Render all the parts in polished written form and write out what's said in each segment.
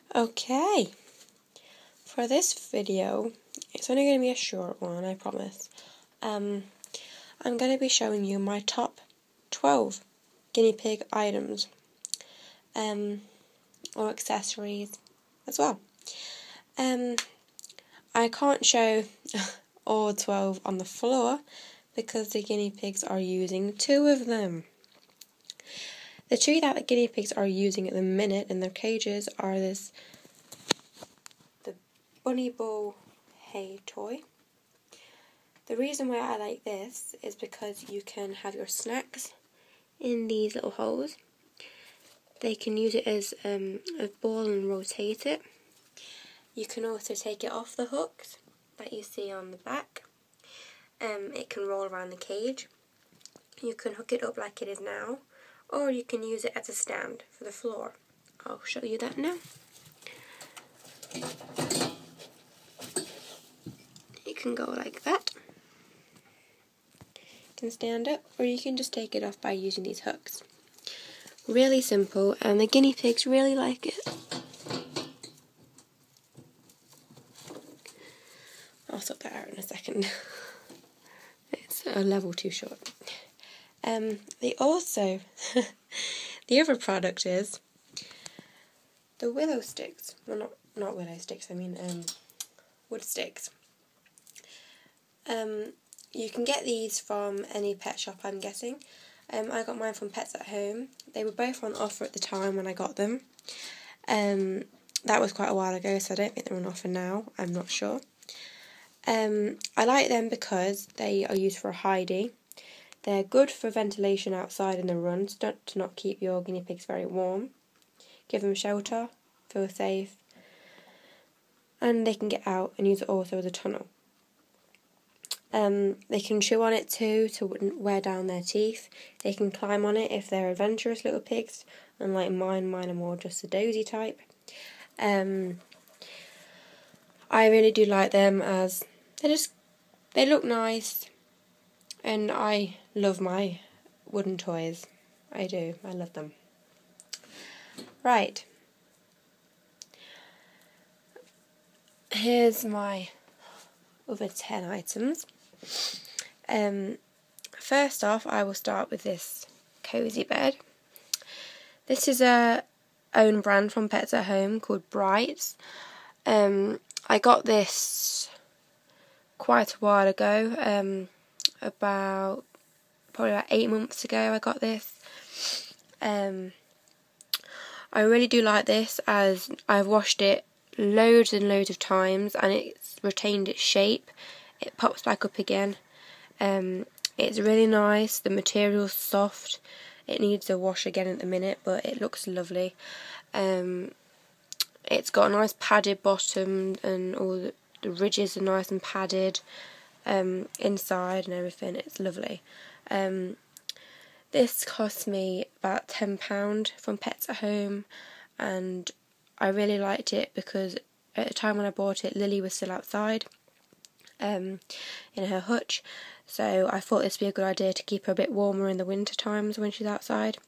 Okay, for this video, it's only going to be a short one, I promise. I'm going to be showing you my top 12 guinea pig items, or accessories as well. I can't show all 12 on the floor because the guinea pigs are using 2 of them. The 2 that the guinea pigs are using at the minute in their cages are the Bunny Ball hay toy. The reason why I like this is because you can have your snacks in these little holes. They can use it as a ball and rotate it. You can also take it off the hooks that you see on the back. It can roll around the cage. You can hook it up like it is now, or you can use it as a stand for the floor. I'll show you that now. You can go like that. You can stand up, or you can just take it off by using these hooks. Really simple, and the guinea pigs really like it. I'll sort that out in a second. It's a level too short. They also, the other product is the willow sticks. Well, not willow sticks, I mean wood sticks. You can get these from any pet shop, I'm guessing. I got mine from Pets at Home. They were both on offer at the time when I got them. That was quite a while ago, so I don't think they're on offer now. I'm not sure. I like them because they are used for hiding. They're good for ventilation outside in the runs, to not keep your guinea pigs very warm. Give them shelter, feel safe, and they can get out and use it also as a tunnel. They can chew on it too to wear down their teeth. They can climb on it if they're adventurous little pigs, unlike mine are more just a dozy type. I really do like them as they look nice, and I love my wooden toys. I do, I love them. Right. Here's my other 10 items. First off, I will start with this cozy bed. This is a own brand from Pets at Home called Brights. I got this quite a while ago, probably about 8 months ago I got this. I really do like this as I've washed it loads and loads of times and it's retained its shape. It pops back up again. It's really nice, the material's soft. It needs a wash again at the minute, but it looks lovely. It's got a nice padded bottom and all the ridges are nice and padded inside and everything. It's lovely. This cost me about £10 from Pets at Home, and I really liked it because at the time when I bought it, Lily was still outside in her hutch, so I thought this would be a good idea to keep her a bit warmer in the winter times when she's outside.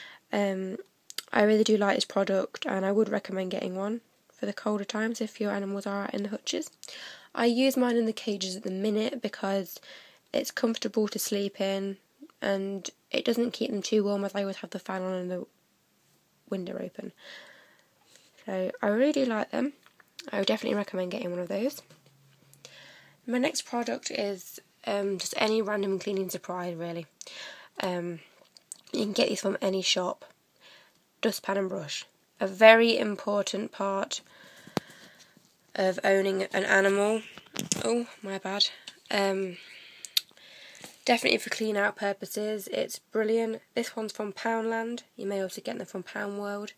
I really do like this product, and I would recommend getting one for the colder times if your animals are out in the hutches. I use mine in the cages at the minute because it's comfortable to sleep in, and it doesn't keep them too warm as I always have the fan on and the window open. So I really do like them. I would definitely recommend getting one of those. My next product is just any random cleaning supply, really. You can get these from any shop. Dustpan and brush. A very important part of owning an animal. Oh, my bad. Definitely for clean out purposes, it's brilliant. This one's from Poundland. You may also get them from Pound World.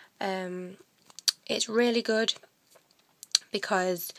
It's really good because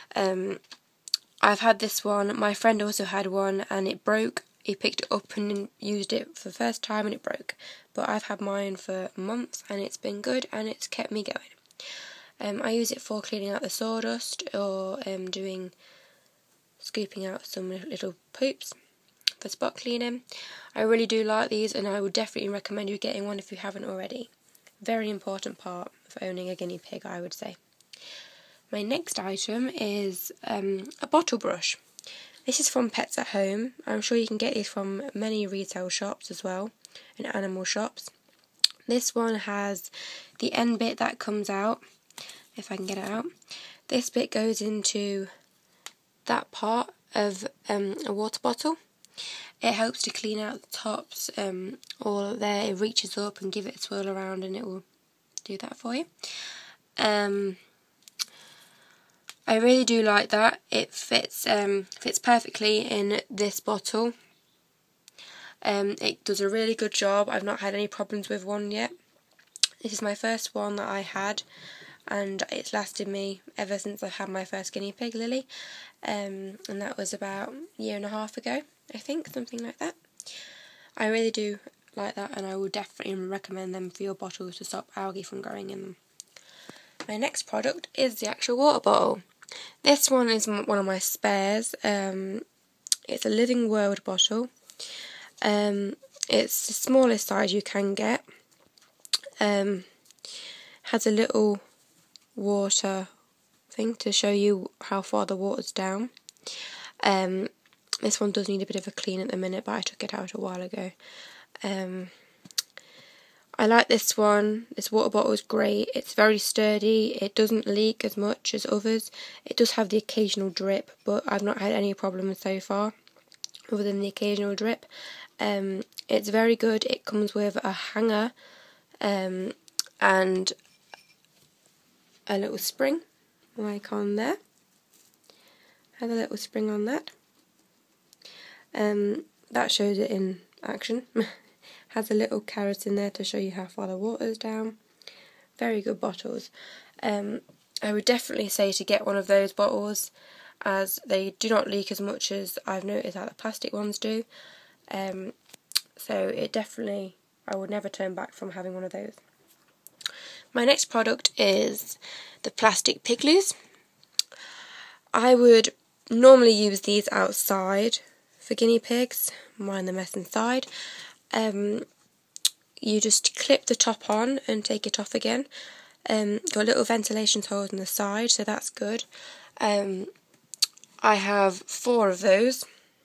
I've had this one. My friend also had one and it broke. He picked it up and used it for the first time and it broke. But I've had mine for months and it's been good and it's kept me going. I use it for cleaning out the sawdust or scooping out some little poops for spot cleaning. I really do like these and I would definitely recommend you getting one if you haven't already. Very important part of owning a guinea pig, I would say. My next item is a bottle brush. This is from Pets at Home. I'm sure you can get these from many retail shops as well, and animal shops. This one has the end bit that comes out, if I can get it out. This bit goes into that part of a water bottle. It helps to clean out the tops, all there. It reaches up and give it a swirl around and it will do that for you. I really do like that. It fits perfectly in this bottle. It does a really good job. I've not had any problems with one yet. This is my first one that I had, and it's lasted me ever since I've had my first guinea pig, Lily. And that was about a year and a half ago, I think, something like that. I really do like that, and I would definitely recommend them for your bottles to stop algae from growing in them. My next product is the actual water bottle. This one is one of my spares. It's a Living World bottle. It's the smallest size you can get. Has a little water thing to show you how far the water's down. This one does need a bit of a clean at the minute, but I took it out a while ago. I like this one. This water bottle is great. It's very sturdy. It doesn't leak as much as others. It does have the occasional drip, but I've not had any problems so far other than the occasional drip. It's very good. It comes with a hanger and a little spring, like on there. Has a little spring on that. That shows it in action. Has a little carrot in there to show you how far the water's down. Very good bottles. I would definitely say to get one of those bottles, as they do not leak as much as I've noticed that the plastic ones do. So it definitely, I would never turn back from having one of those. My next product is the plastic pigloos. I would normally use these outside for guinea pigs, mind the mess inside. You just clip the top on and take it off again. Got little ventilation holes on the side, so that's good. I have 4 of those.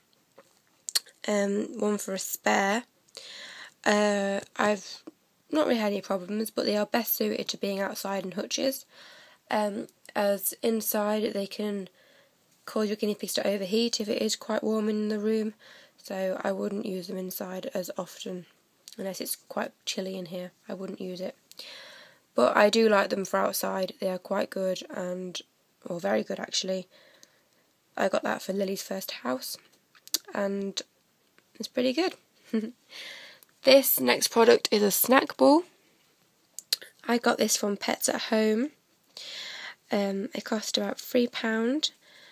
One for a spare. I've not really had any problems, but they are best suited to being outside in hutches. As inside they can cause your guinea pigs to overheat if it is quite warm in the room, so I wouldn't use them inside as often. Unless it's quite chilly in here, I wouldn't use it. But I do like them for outside. They are quite good, or very good actually. I got that for Lily's first house, and it's pretty good. This next product is a snack ball. I got this from Pets at Home. It cost about £3.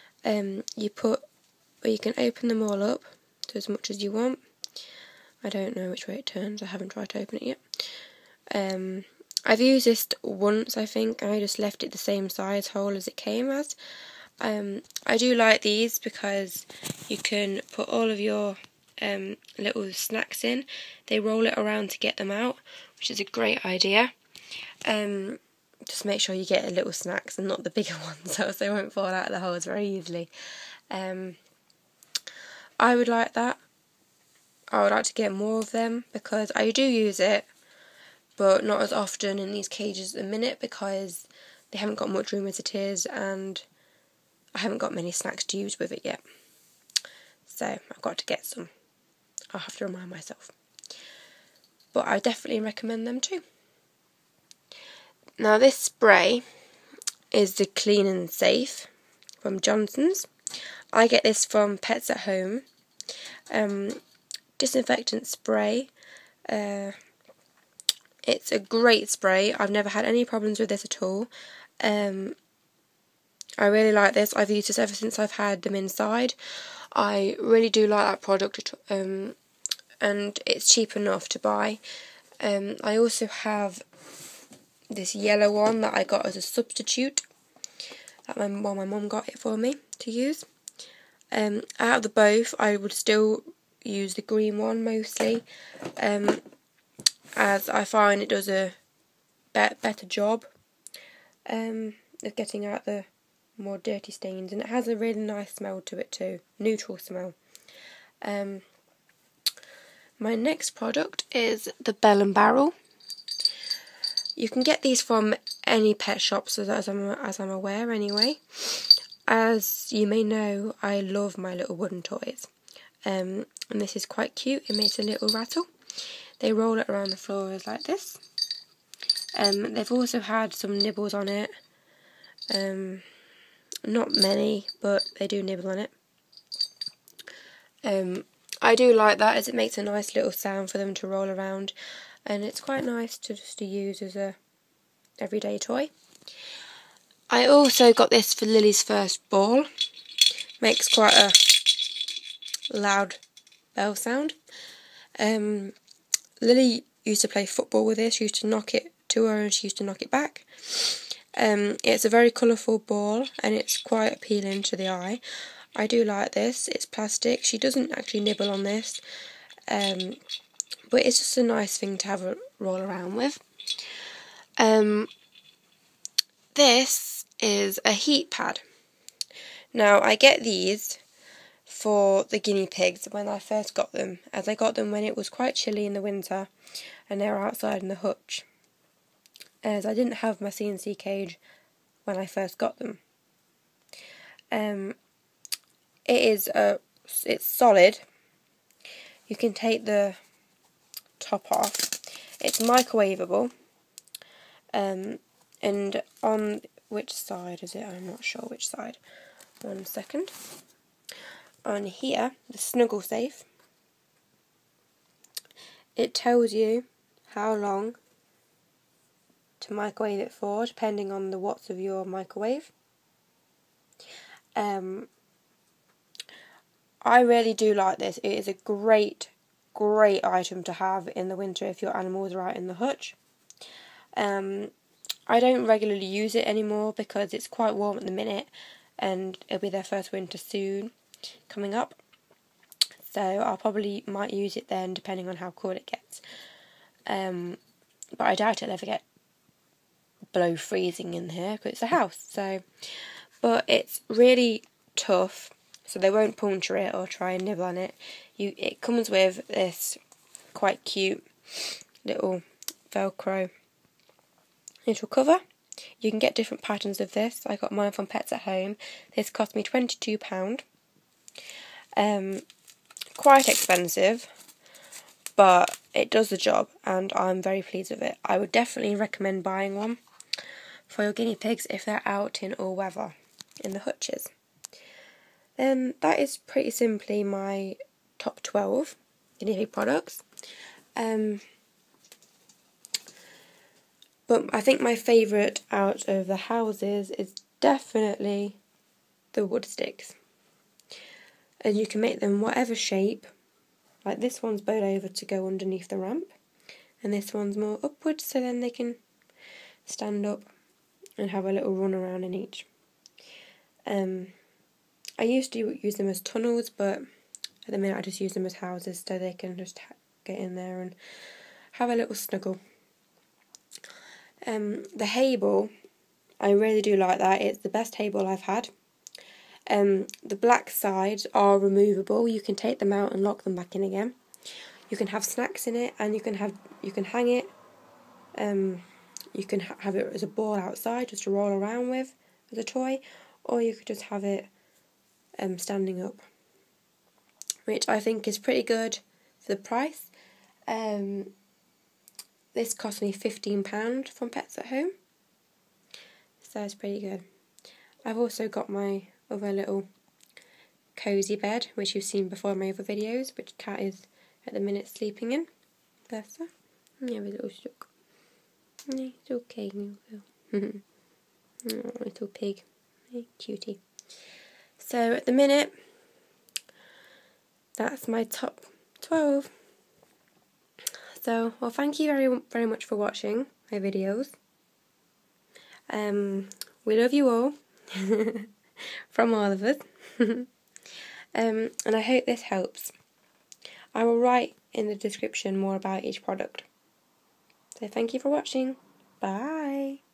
You can open them all up to as much as you want. I don't know which way it turns. I haven't tried to open it yet. I've used this once, I think. I just left it the same size hole as it came as. I do like these because you can put all of your little snacks in. They roll it around to get them out, which is a great idea. Just make sure you get the little snacks and not the bigger ones, so they won't fall out of the holes very easily. I would like that. I would like to get more of them because I do use it, but not as often in these cages at the minute because they haven't got much room as it is, and I haven't got many snacks to use with it yet. So I've got to get some. I'll have to remind myself. But I definitely recommend them too. Now this spray is the Clean and Safe from Johnson's. I get this from Pets at Home. Disinfectant spray. It's a great spray. I've never had any problems with this at all. I really like this. I've used this ever since I've had them inside. I really do like that product, and it's cheap enough to buy. I also have this yellow one that I got as a substitute. My mum got it for me to use. Out of the both, I would still use the green one mostly, as I find it does a better job of getting out the more dirty stains, and it has a really nice smell to it too, neutral smell. My next product is the Bell and Barrel. You can get these from any pet shops, as I'm aware anyway. As you may know, I love my little wooden toys. And this is quite cute. It makes a little rattle. They roll it around the floors like this. They've also had some nibbles on it. Not many, but they do nibble on it. I do like that, as it makes a nice little sound for them to roll around, and it's quite nice to use as a everyday toy. I also got this for Lily's first ball. Makes quite a loud bell sound. Lily used to play football with this. She used to knock it to her and she used to knock it back. It's a very colourful ball and it's quite appealing to the eye. I do like this. It's plastic. She doesn't actually nibble on this, but it's just a nice thing to have a roll around with. This is a heat pad. Now, I get these for the guinea pigs when I first got them, as I got them when it was quite chilly in the winter and they were outside in the hutch, as I didn't have my CNC cage when I first got them. It's solid. You can take the top off. It's microwavable. And on which side is it? I'm not sure which side. 1 second. On here, the Snuggle Safe, it tells you how long to microwave it for, depending on the watts of your microwave. I really do like this. It is a great item to have in the winter if your animals are out in the hutch. I don't regularly use it anymore because it's quite warm at the minute and it'll be their first winter soon coming up. So I probably might use it then, depending on how cool it gets. But I doubt it'll ever get below freezing in here because it's a house. So, but it's really tough, so they won't puncture it or try and nibble on it. It comes with this quite cute little Velcro little cover. You can get different patterns of this. I got mine from Pets at Home. This cost me £22. Quite expensive, but it does the job and I'm very pleased with it. I would definitely recommend buying one for your guinea pigs if they're out in all weather in the hutches. That is pretty simply my top 12 guinea pig products. But I think my favourite out of the houses is definitely the wood sticks. And you can make them whatever shape. Like this one's bowed over to go underneath the ramp. And this one's more upwards, so then they can stand up and have a little run around in each. I used to use them as tunnels, but at the minute I just use them as houses so they can just get in there and have a little snuggle. The hay ball, I really do like that. It's the best hay ball I've had. The black sides are removable. You can take them out and lock them back in again. You can have snacks in it, and you can hang it. You can have it as a ball outside just to roll around with as a toy, or you could just have it standing up, which I think is pretty good for the price. This cost me £15 from Pets at Home, so it's pretty good. I've also got my other little cosy bed, which you've seen before in my other videos, which Cat is at the minute sleeping in. Bless her. You have a little shook. It's okay, you will. Oh, little pig. Hey, cutie. So at the minute, that's my top 12. So, well, thank you very much for watching my videos. We love you all, from all of us. And I hope this helps. I will write in the description more about each product. So thank you for watching. Bye.